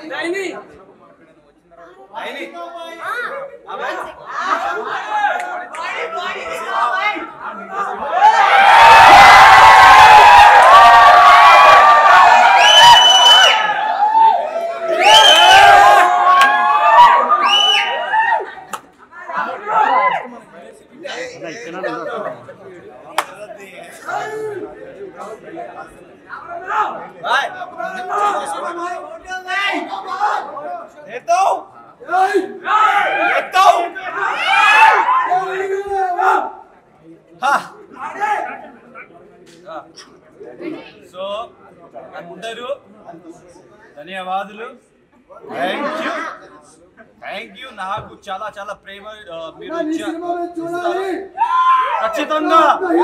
So అందరూ ధన్యవాదాలు. Thank you. నాకు చాలా చాలా ప్రేమ మీరు ఖచ్చితంగా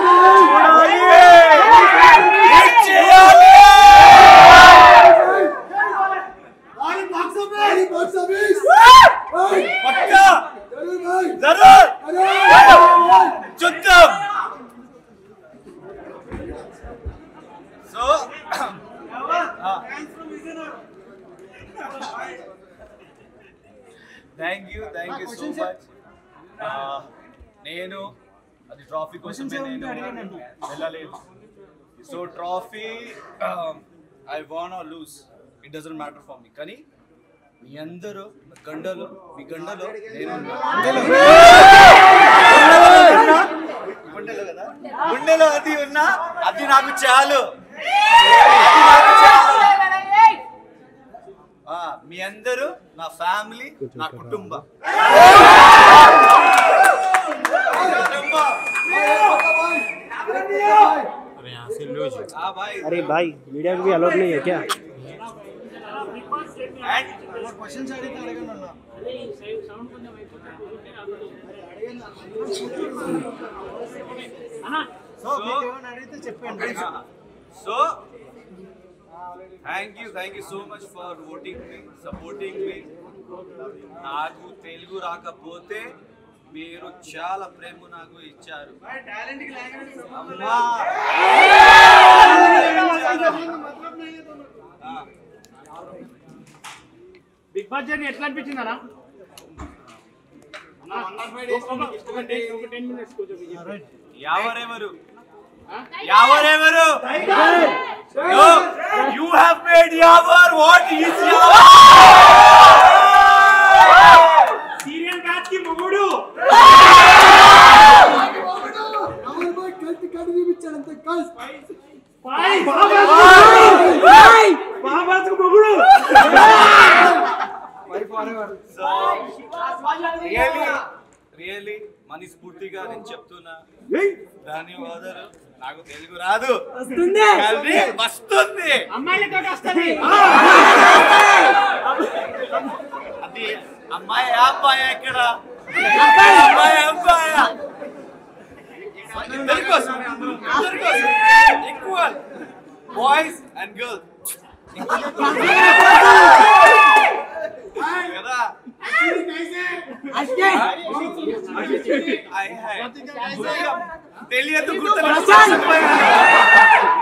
చూద్దాం. So thank you so much. నేను అది ట్రాఫీ కోసమే నేను వెళ్ళలేదు. So trophy I won or lose, it doesn't matter for me. కానీ మీ అందరూ మీ గండలో నేను గుండెలో అది ఉన్నా, అది నాకు చాలు. మీ అందరూ నా ఫ్యామిలీ, నా కుటుంబం. अरे भाई मीडिया को भी अलाउड नहीं है क्या? So thank you so much for voting me, supporting me. నాకు తెలుగు రాకపోతే మీరు చాలా ప్రేమ నాకు ఇచ్చారు. బిగ్ బాస్ జర్నీ ఎట్లా అనిపించింది అన్న? ఎవరెవరు No, you have made Yawar. What is Yawar? Serial catch ki mogudu. Amar boy kalti kadvi bichadante kal. Pai. Bahabas ko mogudu. Pai forever. So really మనస్ఫూర్తిగా నేను చెప్తున్నా ధన్యవాదాలు. నాకు తెలుగు రాదు, వస్తుంది. అమ్మాయిలతో వస్తుంది. అది అమ్మాయి అబ్బాయి ఎక్కడ? అమ్మాయి అబ్బాయి ఇద్దరి కోసం ఈక్వల్, బాయ్స్ అండ్ గర్ల్స్ కదా. తెలియదు గుర్తు